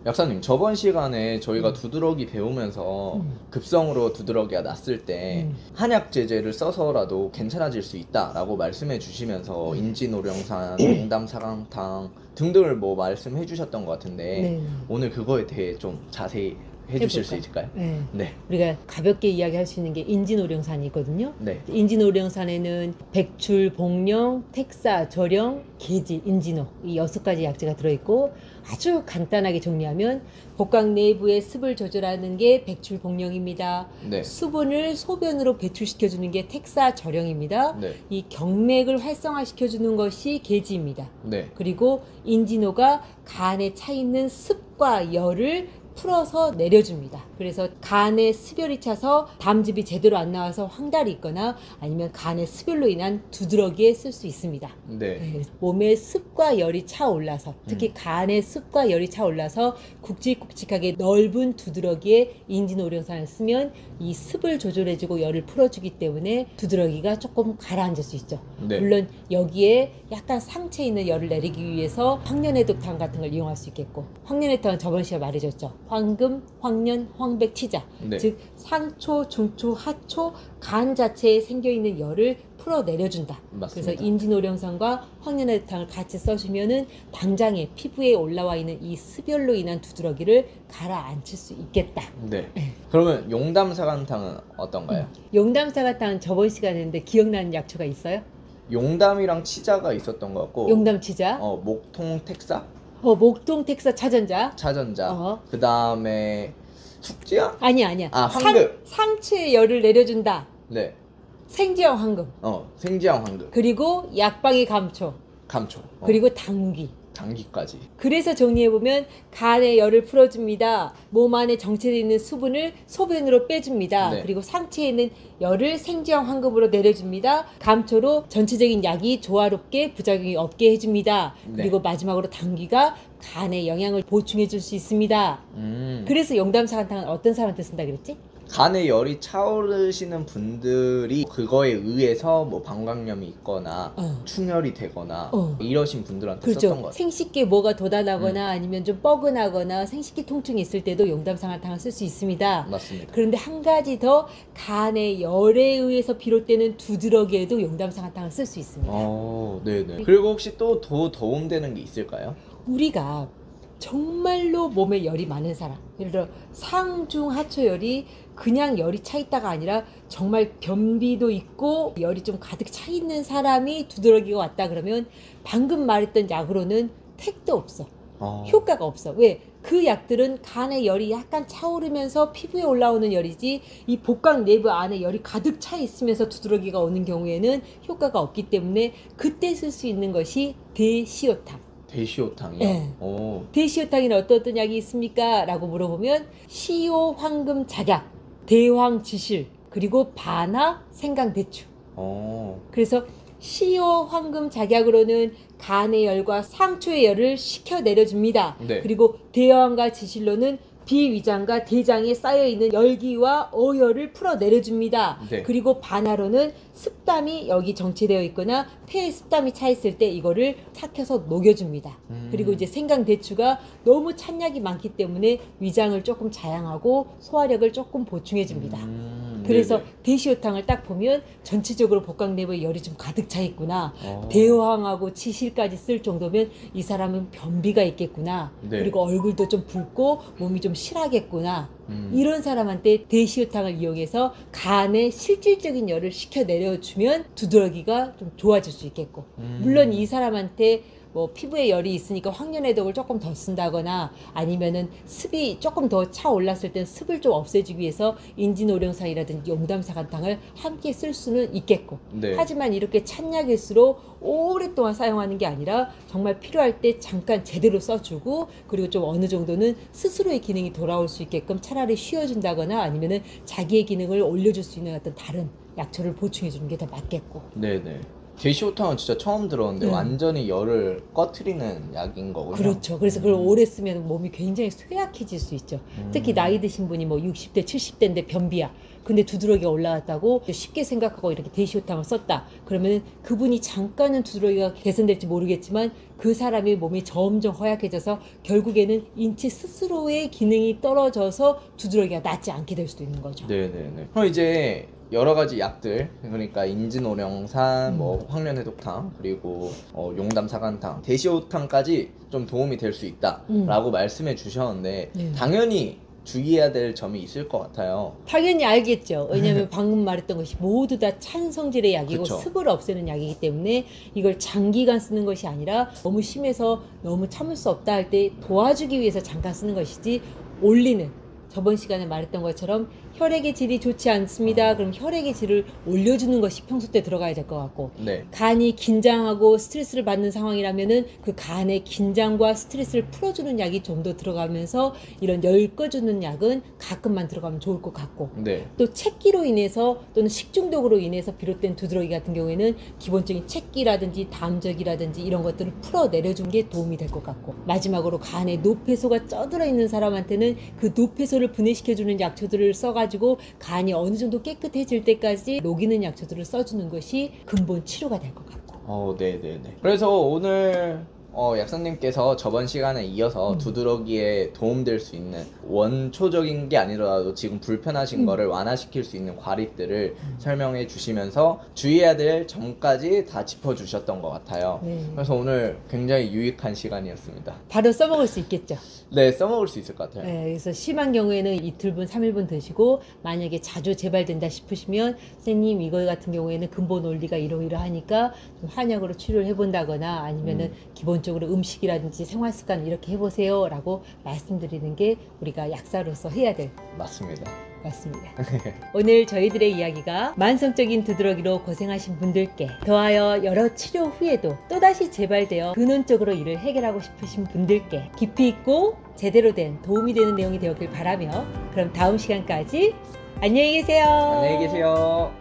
약사님, 저번 시간에 저희가 두드러기 배우면서 급성으로 두드러기가 났을 때 한약 제제를 써서라도 괜찮아질 수 있다라고 말씀해 주시면서 인지노령산, 용담사강탕 등등을 뭐 말씀해 주셨던 것 같은데 네. 오늘 그거에 대해 좀 자세히 해주실 수 해볼까요? 있을까요? 네. 네. 우리가 가볍게 이야기할 수 있는 게 인지노령산이 있거든요. 네. 인지노령산에는 백출, 복령, 택사, 절영, 계지, 인지노 이 6가지 약재가 들어있고 아주 간단하게 정리하면 복강 내부의 습을 조절하는 게 백출, 복령입니다. 네. 수분을 소변으로 배출시켜주는 게 택사, 절영입니다. 네. 이 경맥을 활성화시켜주는 것이 계지입니다. 네. 그리고 인지노가 간에 차있는 습과 열을 풀어서 내려줍니다. 그래서 간에 습열이 차서 담즙이 제대로 안 나와서 황달이 있거나 아니면 간에 습열로 인한 두드러기에 쓸 수 있습니다. 네. 몸에 습과 열이 차올라서 특히 간에 습과 열이 차올라서 굵직굵직하게 넓은 두드러기에 인지노령산을 쓰면 이 습을 조절해주고 열을 풀어주기 때문에 두드러기가 조금 가라앉을 수 있죠. 네. 물론 여기에 약간 상체에 있는 열을 내리기 위해서 황련해독탕 같은 걸 이용할 수 있겠고, 황련해독탕은 저번 시간에 말해줬죠. 황금, 황련, 황백, 치자. 네. 즉 상초, 중초, 하초 간 자체에 생겨있는 열을 풀어내려준다. 맞습니다. 그래서 인지노령산과 황련해독탕을 같이 써주면은 당장에 피부에 올라와 있는 이 습열로 인한 두드러기를 가라앉힐 수 있겠다. 네. 그러면 용담사강탕은 어떤가요? 용담사가탕 저번 시간에 했는데 기억나는 약초가 있어요? 용담이랑 치자가 있었던 것 같고 용담치자, 목통 택사? 목통 택사 차전자. 차전자. 그 다음에 숙지야? 아니야. 황금. 상체에 열을 내려준다. 네. 생지형 황금. 생지향 황금. 그리고 약방의 감초. 감초. 그리고 당귀. 당귀까지. 그래서 정리해보면 간의 열을 풀어줍니다. 몸 안에 정체되어 있는 수분을 소변으로 빼줍니다. 네. 그리고 상체에 있는 열을 생지형 황금으로 내려줍니다. 감초로 전체적인 약이 조화롭게 부작용이 없게 해줍니다. 네. 그리고 마지막으로 당귀가 간에 영양을 보충해줄 수 있습니다. 그래서 용담사간탕은 어떤 사람한테 쓴다 그랬지? 간에 열이 차오르시는 분들이 그거에 의해서 뭐 방광염이 있거나 충혈이 되거나 이러신 분들한테 썼던 것 그렇죠. 같아요. 생식기에 뭐가 돋아나거나 아니면 좀 뻐근하거나 생식기 통증이 있을 때도 용담상한탕을 쓸 수 있습니다. 맞습니다. 그런데 한 가지 더 간의 열에 의해서 비롯되는 두드러기에도 용담상한탕을 쓸 수 있습니다. 네네. 그리고 혹시 또 더 도움되는 게 있을까요? 우리가 정말로 몸에 열이 많은 사람, 예를 들어 상중 하초열이 그냥 열이 차 있다가 아니라 정말 변비도 있고 열이 좀 가득 차 있는 사람이 두드러기가 왔다 그러면 방금 말했던 약으로는 택도 없어. 효과가 없어. 왜? 그 약들은 간의 열이 약간 차오르면서 피부에 올라오는 열이지 이 복강 내부 안에 열이 가득 차 있으면서 두드러기가 오는 경우에는 효과가 없기 때문에 그때 쓸 수 있는 것이 대시오탕. 대시오탕이요? 네. 대시오탕에는 어떤 약이 있습니까? 라고 물어보면 시오, 황금, 작약, 대황, 지실, 그리고 반하, 생강, 대추. 그래서 시오, 황금, 작약으로는 간의 열과 상초의 열을 식혀 내려줍니다. 네. 그리고 대황과 지실로는 비위장과 대장에 쌓여있는 열기와 어열을 풀어내려줍니다. 네. 그리고 반하로는 습담이 여기 정체되어 있거나 폐에 습담이 차 있을 때 이거를 삭혀서 녹여줍니다. 그리고 이제 생강대추가 너무 찬약이 많기 때문에 위장을 조금 자양하고 소화력을 조금 보충해줍니다. 그래서 네네. 대시오탕을 딱 보면 전체적으로 복강 내부에 열이 좀 가득 차 있구나. 대황하고 치실까지 쓸 정도면 이 사람은 변비가 있겠구나. 네. 그리고 얼굴도 좀 붉고 몸이 좀 실하겠구나. 이런 사람한테 대시오탕을 이용해서 간에 실질적인 열을 식혀 내려주면 두드러기가 좀 좋아질 수 있겠고, 물론 이 사람한테 뭐 피부에 열이 있으니까 황련해독을 조금 더 쓴다거나 아니면은 습이 조금 더 차 올랐을 땐 습을 좀 없애주기 위해서 인지노령산이라든지 용담사간탕을 함께 쓸 수는 있겠고, 네. 하지만 이렇게 찬약일수록 오랫동안 사용하는 게 아니라 정말 필요할 때 잠깐 제대로 써주고, 그리고 좀 어느 정도는 스스로의 기능이 돌아올 수 있게끔 차라리 쉬어준다거나 아니면은 자기의 기능을 올려줄 수 있는 어떤 다른 약초를 보충해 주는 게 더 맞겠고. 네네. 게시호탕은 진짜 처음 들었는데 네. 완전히 열을 꺼트리는 약인 거군요. 그렇죠. 그래서 그걸 오래 쓰면 몸이 굉장히 쇠약해질 수 있죠. 특히 나이 드신 분이 뭐 60대, 70대인데 변비야. 근데 두드러기가 올라왔다고 쉽게 생각하고 이렇게 대시호탕을 썼다. 그러면 그분이 잠깐은 두드러기가 개선될지 모르겠지만 그 사람의 몸이 점점 허약해져서 결국에는 인체 스스로의 기능이 떨어져서 두드러기가 낫지 않게 될 수도 있는 거죠. 네네네. 그럼 이제 여러 가지 약들, 그러니까 인진오령산, 뭐 황련해독탕, 그리고 용담사간탕, 대시호탕까지 좀 도움이 될 수 있다라고 말씀해 주셨는데 네. 당연히 주의해야 될 점이 있을 것 같아요. 당연히 알겠죠. 왜냐하면 방금 말했던 것이 모두 다 찬 성질의 약이고 그쵸. 습을 없애는 약이기 때문에 이걸 장기간 쓰는 것이 아니라 너무 심해서 너무 참을 수 없다 할 때 도와주기 위해서 잠깐 쓰는 것이지 올리는, 저번 시간에 말했던 것처럼 혈액의 질이 좋지 않습니다. 그럼 혈액의 질을 올려주는 것이 평소 때 들어가야 될 것 같고, 네. 간이 긴장하고 스트레스를 받는 상황이라면은 그 간의 긴장과 스트레스를 풀어주는 약이 좀 더 들어가면서 이런 열 꺼주는 약은 가끔만 들어가면 좋을 것 같고, 네. 또 책기로 인해서 또는 식중독으로 인해서 비롯된 두드러기 같은 경우에는 기본적인 책기라든지 담적이라든지 이런 것들을 풀어 내려준 게 도움이 될 것 같고, 마지막으로 간에 노폐소가 쪄들어 있는 사람한테는 그 노폐소를 분해시켜주는 약초들을 써가지고 간이 어느 정도 깨끗해질 때까지 녹이는 약초들을 써주는 것이 근본 치료가 될 것 같고. 네네네. 그래서 오늘 약사님께서 저번 시간에 이어서 두드러기에 도움될 수 있는 원초적인 게 아니더라도 지금 불편하신 거를 완화시킬 수 있는 과립들을 설명해 주시면서 주의해야 될 점까지 다 짚어주셨던 것 같아요. 네. 그래서 오늘 굉장히 유익한 시간이었습니다. 바로 써먹을 수 있겠죠. 네, 써먹을 수 있을 것 같아요. 네, 그래서 심한 경우에는 이틀분, 3일분 드시고, 만약에 자주 재발된다 싶으시면 선생님 이거 같은 경우에는 근본 원리가 이러이러하니까 좀 한약으로 치료를 해본다거나 아니면은 기본적으로 음식이라든지 생활습관 이렇게 해보세요 라고 말씀드리는 게 우리가 약사로서 해야 될 맞습니다. 맞습니다. 오늘 저희들의 이야기가 만성적인 두드러기로 고생하신 분들께 더하여 여러 치료 후에도 또다시 재발되어 근원적으로 이를 해결하고 싶으신 분들께 깊이 있고 제대로 된 도움이 되는 내용이 되었길 바라며, 그럼 다음 시간까지 안녕히 계세요. 안녕히 계세요.